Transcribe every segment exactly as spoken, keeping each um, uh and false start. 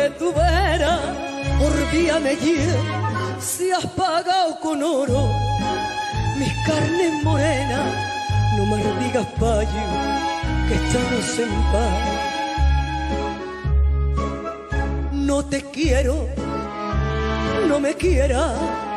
porque tu vera por vía me lleva, si has pagado con oro mis carnes morenas, no me digas payo que estamos en paz. No te quiero, no me quieras,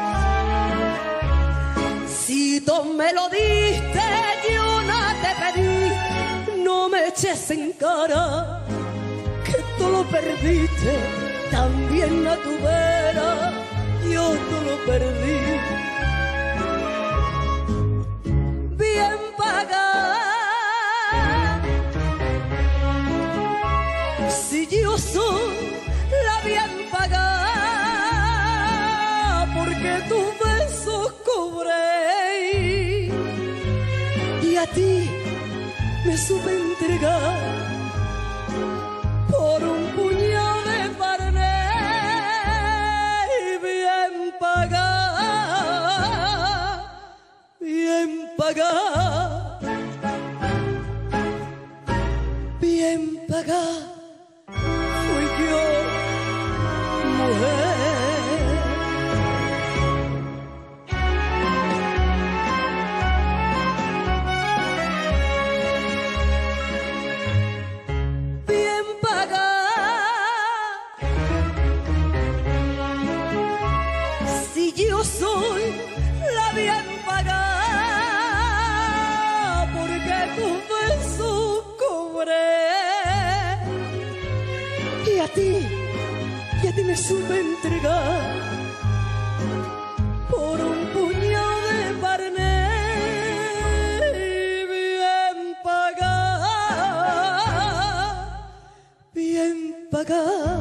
si tú me lo diste yo no te pedí, no me eches en cara que tú lo perdiste, también a tu vera yo tú lo perdí. Bien pagada, si yo soy la bien pagada, porque tus besos cobré y a ti me supe entregar por un puñado de carne bien pagada, bien pagada, bien pagada fui yo, mujer. Yo soy la bien pagada, porque tus besos cobré y a ti, y a ti me supe entregar por un puñado de carne bien pagada, bien pagada.